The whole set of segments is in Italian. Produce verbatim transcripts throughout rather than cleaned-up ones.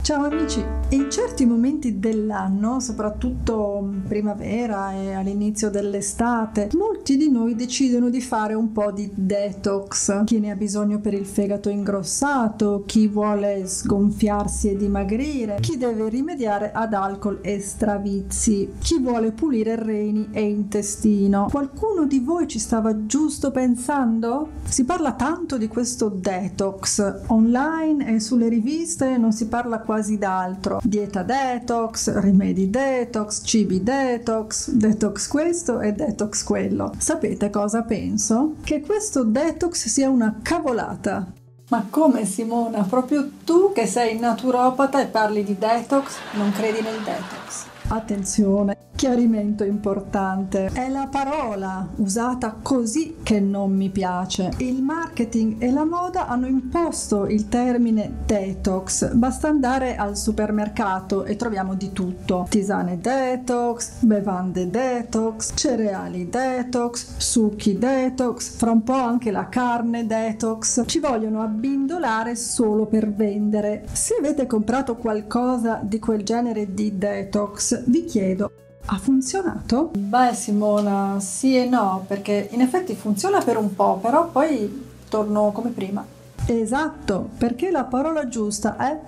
Ciao amici! In certi momenti dell'anno, soprattutto in primavera e all'inizio dell'estate, molti di noi decidono di fare un po' di detox. Chi ne ha bisogno per il fegato ingrossato, chi vuole sgonfiarsi e dimagrire, chi deve rimediare ad alcol e stravizi, chi vuole pulire reni e intestino. Qualcuno di voi ci stava giusto pensando? Si parla tanto di questo detox online e sulle riviste non si parla quasi d'altro. Dieta detox, rimedi detox, cibi detox, detox questo e detox quello. Sapete cosa penso? Che questo detox sia una cavolata. Ma come, Simona? Proprio tu che sei naturopata e parli di detox, non credi nel detox? Attenzione, chiarimento importante. È la parola usata così che non mi piace. Il marketing e la moda hanno imposto il termine detox. Basta andare al supermercato e troviamo di tutto. Tisane detox, bevande detox, cereali detox, succhi detox, fra un po' anche la carne detox. Ci vogliono abbindolare solo per vendere. Se avete comprato qualcosa di quel genere di detox, vi chiedo, ha funzionato? Beh Simona, sì e no, perché in effetti funziona per un po', però poi torno come prima. Esatto, perché la parola giusta è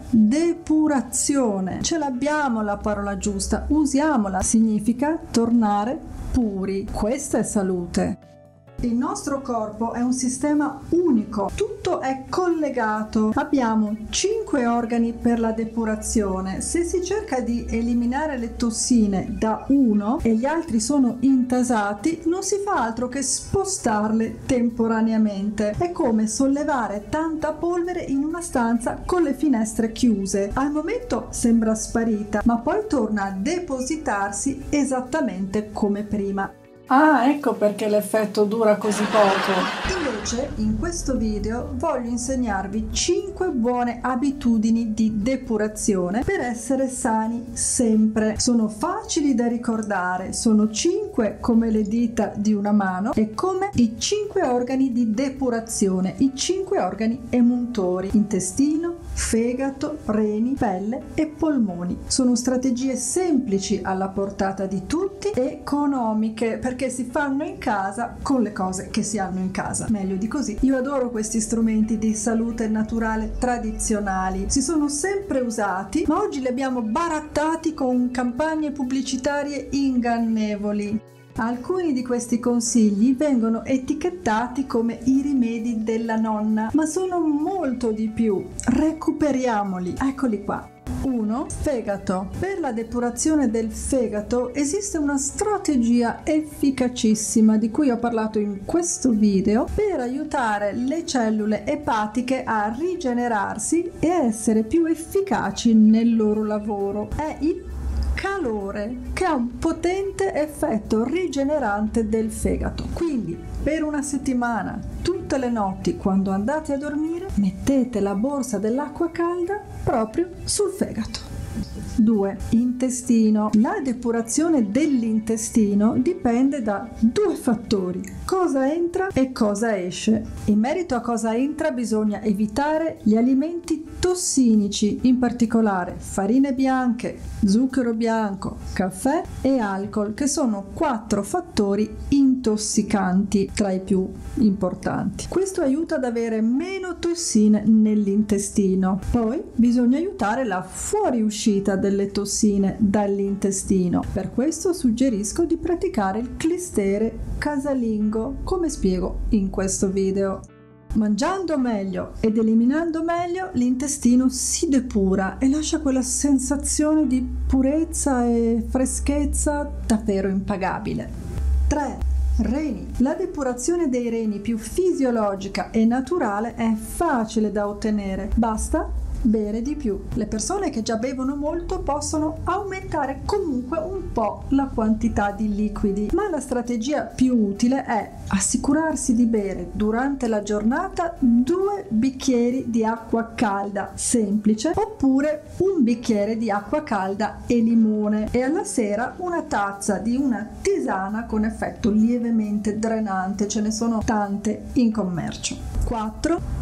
depurazione. Ce l'abbiamo la parola giusta, usiamola. Significa tornare puri. Questa è salute. Il nostro corpo è un sistema unico, tutto è collegato. Abbiamo cinque organi per la depurazione. Se si cerca di eliminare le tossine da uno e gli altri sono intasati, non si fa altro che spostarle temporaneamente. È come sollevare tanta polvere in una stanza con le finestre chiuse. Al momento sembra sparita, ma poi torna a depositarsi esattamente come prima. Ah, ecco perché l'effetto dura così poco. Invece, in questo video voglio insegnarvi cinque buone abitudini di depurazione per essere sani sempre. Sono facili da ricordare, sono cinque come le dita di una mano e come i cinque organi di depurazione, i cinque organi emuntori: intestino, fegato, reni, pelle e polmoni. Sono strategie semplici alla portata di tutti, economiche perché si fanno in casa con le cose che si hanno in casa. Meglio di così. Io adoro questi strumenti di salute naturale tradizionali. Si sono sempre usati, ma oggi li abbiamo barattati con campagne pubblicitarie ingannevoli. Alcuni di questi consigli vengono etichettati come i rimedi della nonna, ma sono molto di più. Recuperiamoli. Eccoli qua. uno. Fegato. Per la depurazione del fegato esiste una strategia efficacissima di cui ho parlato in questo video per aiutare le cellule epatiche a rigenerarsi e essere più efficaci nel loro lavoro. È il calore, che ha un potente effetto rigenerante del fegato. Quindi per una settimana, tutte le notti quando andate a dormire, mettete la borsa dell'acqua calda proprio sul fegato. due. Intestino. La depurazione dell'intestino dipende da due fattori: cosa entra e cosa esce. In merito a cosa entra bisogna evitare gli alimenti tossinici, in particolare farine bianche, zucchero bianco, caffè e alcol, che sono quattro fattori intossicanti tra i più importanti. Questo aiuta ad avere meno tossine nell'intestino. Poi bisogna aiutare la fuoriuscita delle tossine dall'intestino. Per questo suggerisco di praticare il clistere casalingo, come spiego in questo video. Mangiando meglio ed eliminando meglio, l'intestino si depura e lascia quella sensazione di purezza e freschezza davvero impagabile. tre. Reni. La depurazione dei reni più fisiologica e naturale è facile da ottenere. Basta bere di più. Le persone che già bevono molto possono aumentare comunque un po' la quantità di liquidi, ma la strategia più utile è assicurarsi di bere durante la giornata due bicchieri di acqua calda semplice, oppure un bicchiere di acqua calda e limone, e alla sera una tazza di una tisana con effetto lievemente drenante. Ce ne sono tante in commercio. quattro.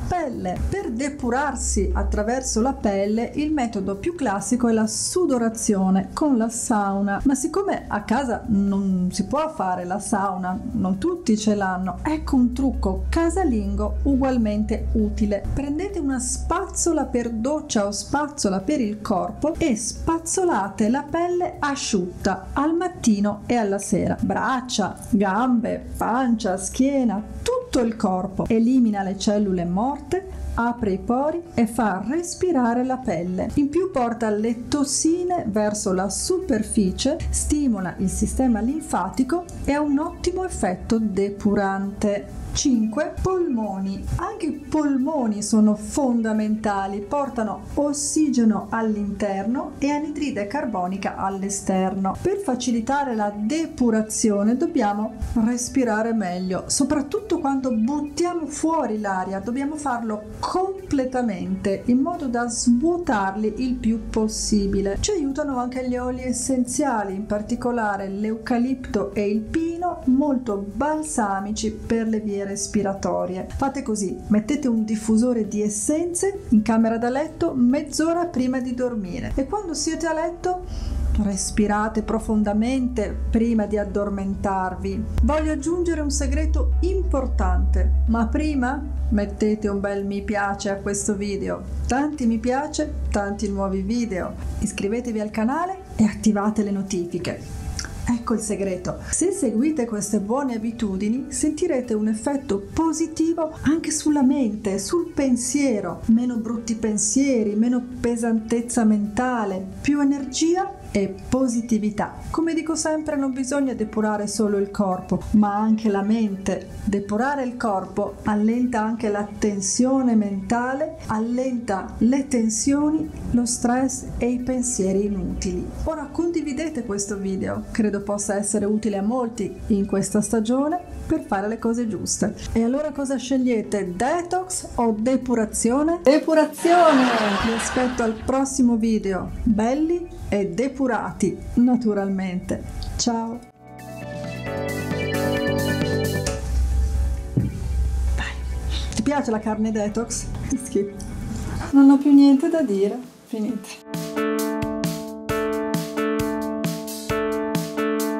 pelle. Per depurarsi attraverso la pelle il metodo più classico è la sudorazione con la sauna, ma siccome a casa non si può fare la sauna, non tutti ce l'hanno, ecco un trucco casalingo ugualmente utile. Prendete una spazzola per doccia o spazzola per il corpo e spazzolate la pelle asciutta al mattino e alla sera. Braccia, gambe, pancia, schiena, tutto il corpo. Elimina le cellule morte, apre i pori e fa respirare la pelle. In più porta le tossine verso la superficie, stimola il sistema linfatico e ha un ottimo effetto depurante. cinque. Polmoni. Anche i polmoni sono fondamentali, portano ossigeno all'interno e anidride carbonica all'esterno. Per facilitare la depurazione dobbiamo respirare meglio, soprattutto quando buttiamo fuori l'aria, dobbiamo farlo completamente in modo da svuotarli il più possibile. Ci aiutano anche gli oli essenziali, in particolare l'eucalipto e il pino, molto balsamici per le vie respiratorie. Fate così: mettete un diffusore di essenze in camera da letto mezz'ora prima di dormire e quando siete a letto respirate profondamente prima di addormentarvi. Voglio aggiungere un segreto importante, ma prima mettete un bel mi piace a questo video, tanti mi piace, tanti nuovi video, iscrivetevi al canale e attivate le notifiche. Ecco il segreto: se seguite queste buone abitudini sentirete un effetto positivo anche sulla mente, sul pensiero, meno brutti pensieri, meno pesantezza mentale, più energia e positività. Come dico sempre, non bisogna depurare solo il corpo, ma anche la mente. Depurare il corpo allenta anche la tensione mentale, allenta le tensioni, lo stress e i pensieri inutili. Ora condividete questo video, credo possa essere utile a molti in questa stagione per fare le cose giuste. E allora cosa scegliete? Detox o depurazione? Depurazione! Vi aspetto al prossimo video, belli e depurati, naturalmente. Ciao! Dai. Ti piace la carne detox? Ti schifo. Non ho più niente da dire. Finite.